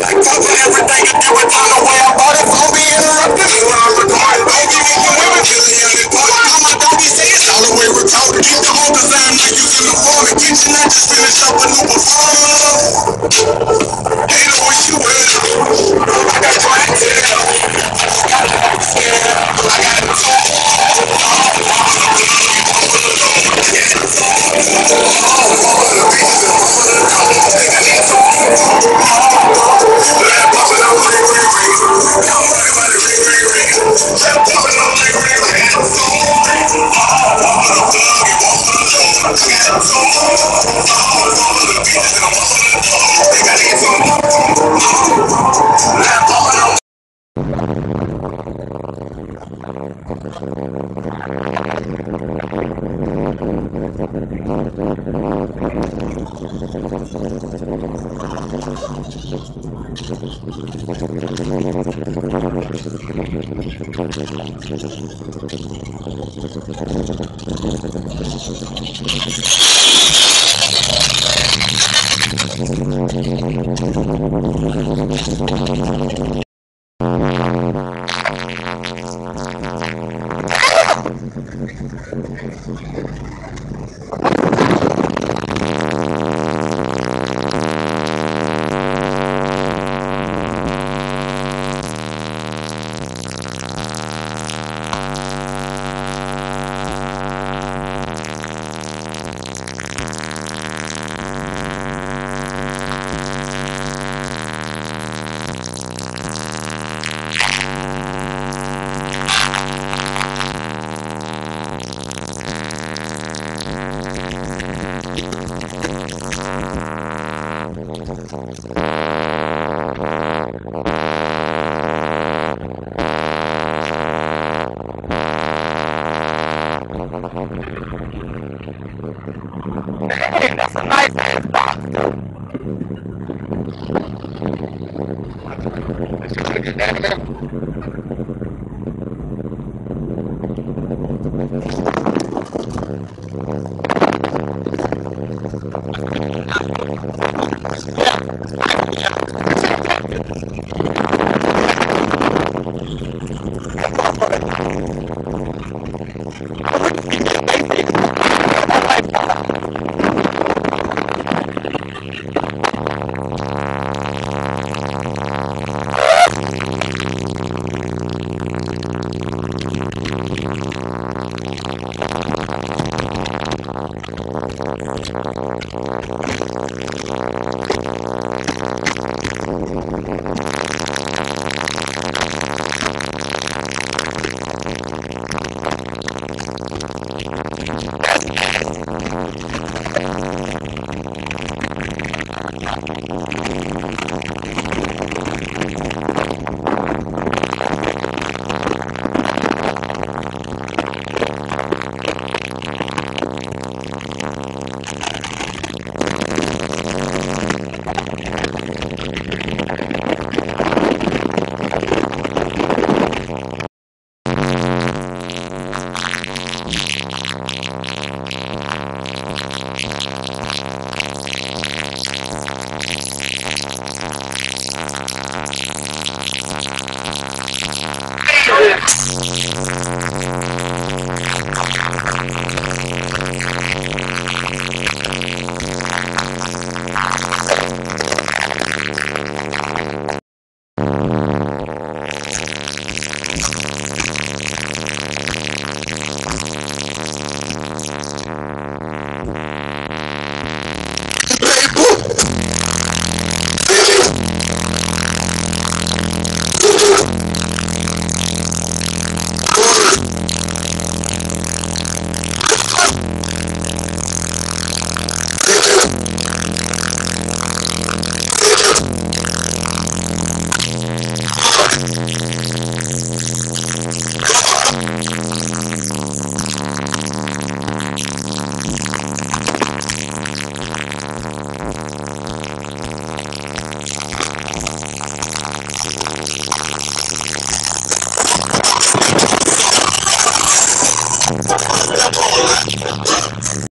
Talk for everything you do, but time the way I bought it, I'll be interrupted. When I'm recording, don't give me some women, Billy, all my doggy say it's all the way retarded. Keep the whole design like using the form and kitchen. I just finished up a new performer. Hey, the wish you well. I got clientele. I got a talk. That's a nice ass box.